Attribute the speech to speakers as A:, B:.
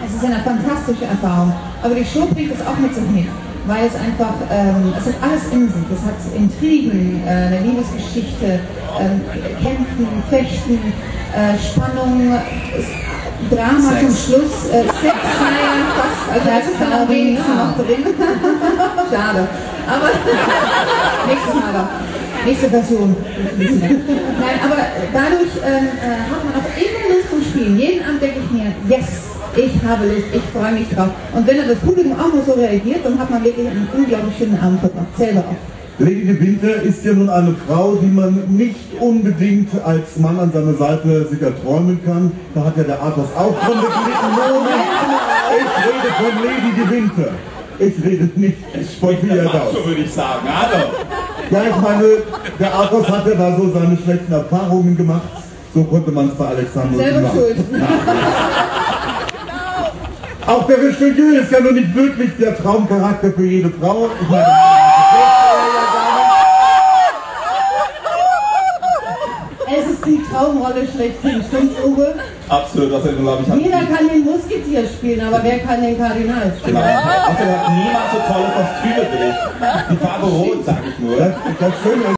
A: Es ist eine fantastische Erfahrung. Aber die Show bringt es auch mit sich mit, weil es einfach, es hat alles in sich. Es hat Intrigen, eine Liebesgeschichte, Kämpfen, Fechten, Spannung, Drama Sex. Zum Schluss, Sex, fast, also das ist am wenigsten noch drin. Schade. Aber nächstes Mal doch. Nächste Version. Nein, aber dadurch hat man auch immer Lust zum Spielen. Jeden Abend denke ich mir, yes, ich habe Lust, ich freue mich drauf. Und wenn das Publikum auch noch so reagiert, dann hat man wirklich einen unglaublich schönen Abend verbracht. Selber auch.
B: Lady de Winter ist ja nun eine Frau, die man nicht unbedingt als Mann an seiner Seite sich erträumen kann. Da hat ja der Athos auch von beglitten. Moment, ich rede von Lady de Winter. Ich rede nicht von Pia Daus.
C: So würde ich sagen, hallo.
B: Ja, ich meine, der Athos hat ja da so seine schlechten Erfahrungen gemacht. So konnte man es bei Alexander
A: selber
B: machen.
A: Schuld.
B: Auch der Richelieu ist ja noch nicht wirklich der Traumcharakter für jede Frau. Ich meine,
A: es ist die Traumrolle schlechthin, stimmt's, Uwe?
C: Absolut, das ist, glaube ich,
A: jeder kann den Musketier spielen, aber wer kann den Kardinal spielen?
C: Genau. Außerdem hat niemand so tolle Kostüme wie ich. Die Farbe Rot, sag ich nur.
B: Das Schöne ist,